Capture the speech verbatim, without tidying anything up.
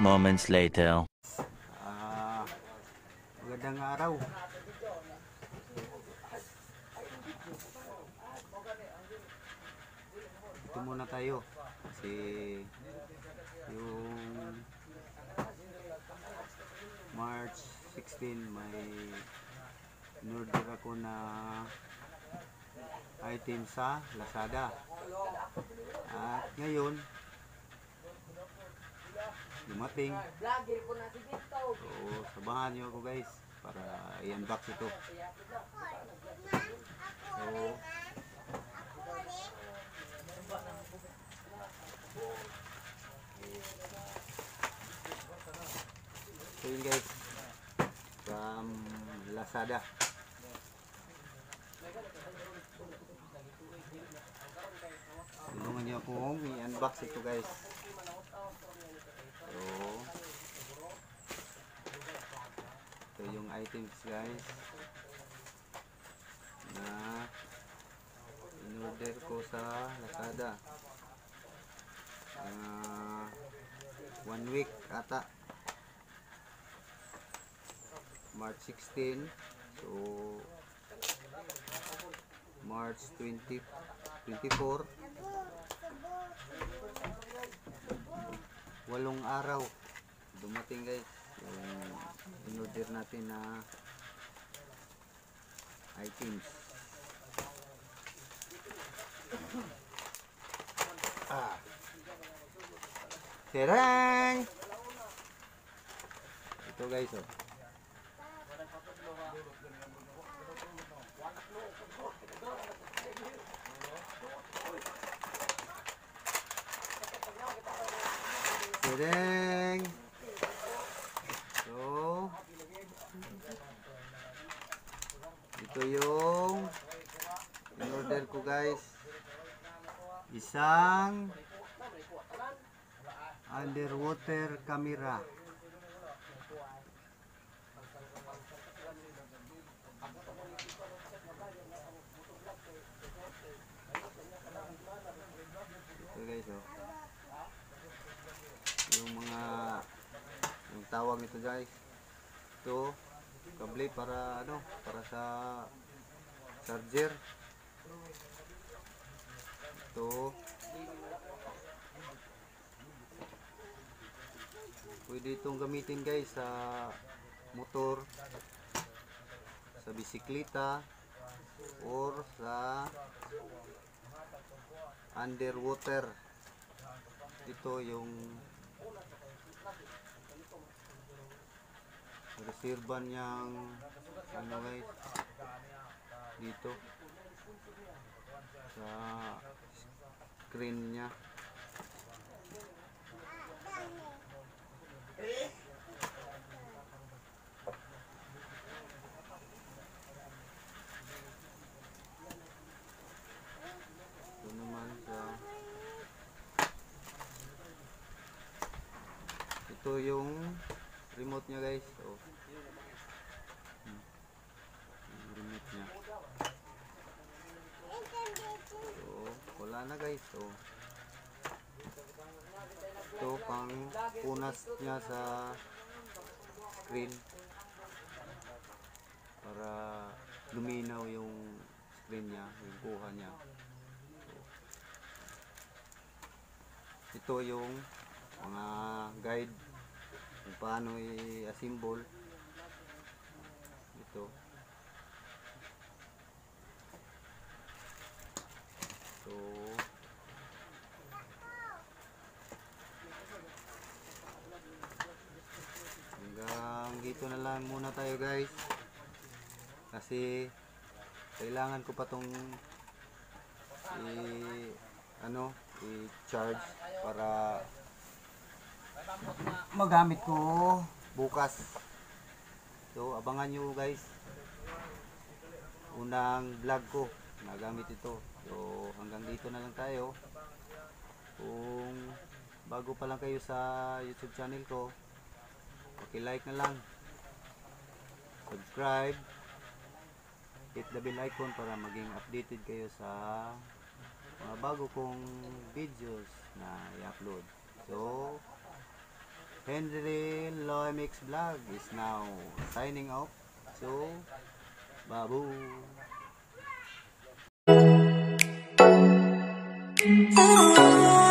moments later. Ah, magandang araw. Ito muna tayo kasi yung March sixteen may in-order ako na item sa Lazada. At ngayon dumating. So, sabahan niyo ako guys para i-unbox ito. So, so yun guys, from Lazada. Tulungan niyo akong i-unbox ito guys. So, ito yung items guys na in-order ko sa Lazada. Uh, one week ata. March sixteen. So, March twenty, twenty-four. Walong araw dumating guys yung in-order natin na items. Ah. Tereng. Ito guys oh. Tereng. So, ito yung in-order ko guys. Isang underwater camera. Ito guys oh. Yung mga yung tawag nito guys. Ito kable para ano, para sa charger. Ito pwede itong gamitin guys sa motor, sa bisikleta, or sa underwater. Ito yung reservan niyang ano guys dito sa screen niya. Ito naman sa ito yung remote niya guys. So, hmm. yung remote niya. So, wala na guys. So, ito pang punas niya sa screen para luminaw yung screen niya, yung kuha niya. So, ito yung mga guide kung paano i-assemble ito. So, hanggang dito na lang muna tayo guys kasi kailangan ko pa tong i ano i-charge para magamit ko bukas. So abangan nyo guys, unang vlog ko nagamit ito. So hanggang dito na lang tayo. Kung bago pa lang kayo sa YouTube channel ko, paki-like na lang, subscribe, hit the bell icon para maging updated kayo sa mga bago kong videos na i-upload. So Henry Loemix Vlog is now signing off. So, babu. Oh